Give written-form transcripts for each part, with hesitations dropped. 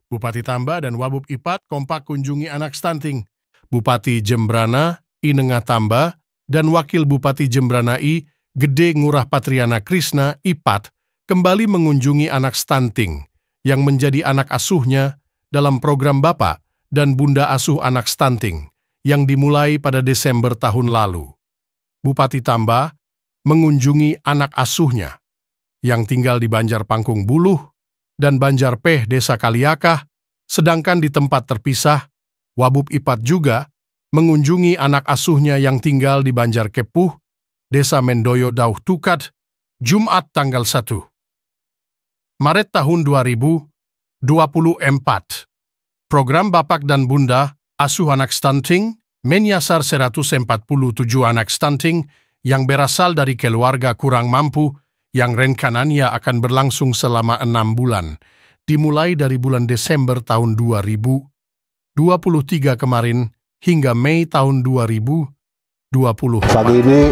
Bupati Tamba dan Wabub Ipat kompak kunjungi anak stunting. Bupati Jembrana I Nengah Tamba dan Wakil Bupati Jembrana I Gede Ngurah Patriana Krisna Ipat kembali mengunjungi anak stunting yang menjadi anak asuhnya dalam program Bapak dan Bunda Asuh Anak Stunting yang dimulai pada Desember tahun lalu. Bupati Tamba mengunjungi anak asuhnya yang tinggal di Banjar Pangkung Buluh dan Banjar Peh Desa Kaliakah, sedangkan di tempat terpisah, Wabub Ipat juga mengunjungi anak asuhnya yang tinggal di Banjar Kepuh, Desa Mendoyo Dauh Tukad, Jumat tanggal 1 Maret tahun 2024. Program Bapak dan Bunda Asuh Anak Stunting menyasar 147 anak stunting yang berasal dari keluarga kurang mampu yang rencananya akan berlangsung selama 6 bulan, dimulai dari bulan Desember tahun 2023 kemarin hingga Mei tahun 2020. Pagi ini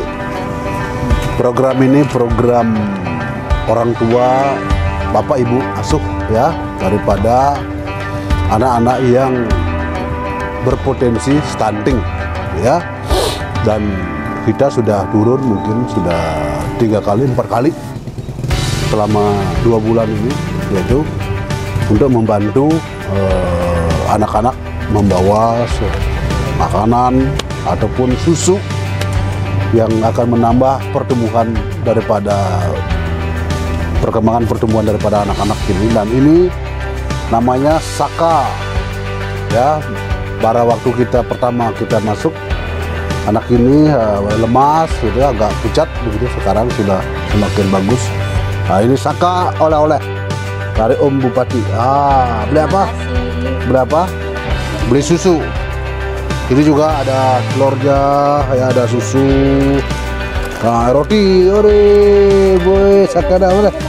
program orang tua Bapak Ibu asuh ya daripada anak-anak yang berpotensi stunting ya, dan kita sudah turun mungkin sudah 3 kali 4 kali selama 2 bulan ini, yaitu untuk membantu anak-anak membawa makanan ataupun susu yang akan menambah perkembangan daripada anak-anak ini. Dan ini namanya Saka ya. Pada waktu pertama kita masuk, anak ini lemas gitu, agak pucat begitu, sekarang sudah semakin bagus. Nah, ini Saka oleh-oleh dari Om Bupati. Beli apa? Berapa? Beli susu. Ini juga ada telurnya, ya ada susu. Nah, roti, boy, Saka dah, boleh.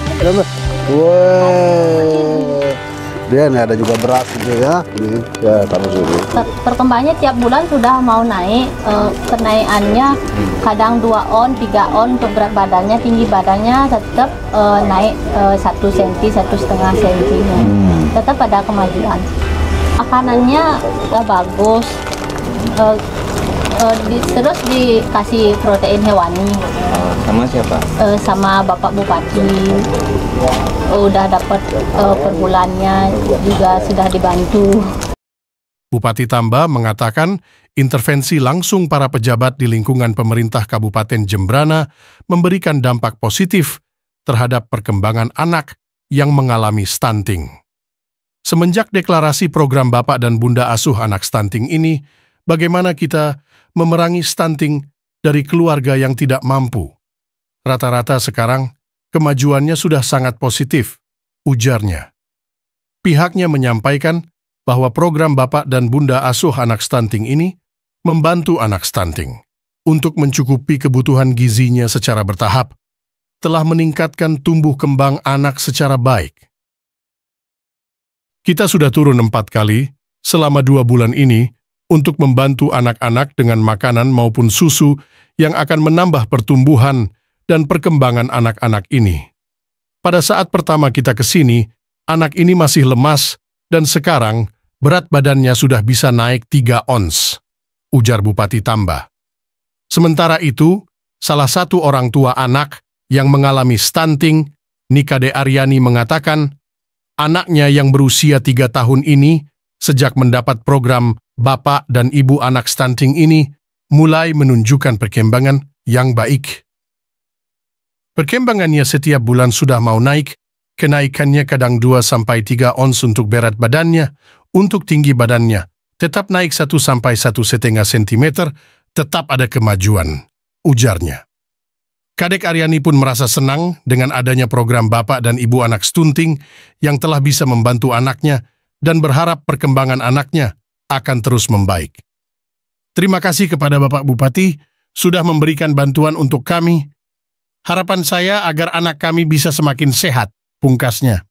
Dia ini ada juga beras gitu ya. Ini ya taruh sini. Perkembangannya tiap bulan sudah mau naik, kenaikannya kadang 2 on, 3 on untuk berat badannya, tinggi badannya tetap naik 1 cm, 1,5 cm. Tetap ada kemajuan. Makanannya bagus, terus dikasih protein hewani. Sama siapa? Sama Bapak Bupati. Udah dapat per bulannya juga sudah dibantu. Bupati Tamba mengatakan intervensi langsung para pejabat di lingkungan pemerintah Kabupaten Jembrana memberikan dampak positif terhadap perkembangan anak yang mengalami stunting. Semenjak deklarasi program Bapak dan Bunda Asuh Anak Stunting ini, bagaimana kita memerangi stunting dari keluarga yang tidak mampu? Rata-rata sekarang kemajuannya sudah sangat positif, ujarnya. Pihaknya menyampaikan bahwa program Bapak dan Bunda Asuh Anak Stunting ini membantu anak stunting untuk mencukupi kebutuhan gizinya secara bertahap, telah meningkatkan tumbuh kembang anak secara baik. Kita sudah turun 4 kali selama 2 bulan ini untuk membantu anak-anak dengan makanan maupun susu yang akan menambah pertumbuhan dan perkembangan anak-anak ini. Pada saat pertama kita ke sini, anak ini masih lemas dan sekarang berat badannya sudah bisa naik 3 ons, ujar Bupati Tamba. Sementara itu, salah satu orang tua anak yang mengalami stunting, Nikade Aryani mengatakan, anaknya yang berusia 3 tahun ini, sejak mendapat program Bapak dan Ibu Anak Stunting ini, mulai menunjukkan perkembangan yang baik. Perkembangannya setiap bulan sudah mau naik, kenaikannya kadang 2-3 ons untuk berat badannya, untuk tinggi badannya, tetap naik 1-1,5 cm, tetap ada kemajuan, ujarnya. Kadek Aryani pun merasa senang dengan adanya program Bapak dan Ibu Anak Stunting yang telah bisa membantu anaknya dan berharap perkembangan anaknya akan terus membaik. Terima kasih kepada Bapak Bupati sudah memberikan bantuan untuk kami. Harapan saya agar anak kami bisa semakin sehat, pungkasnya.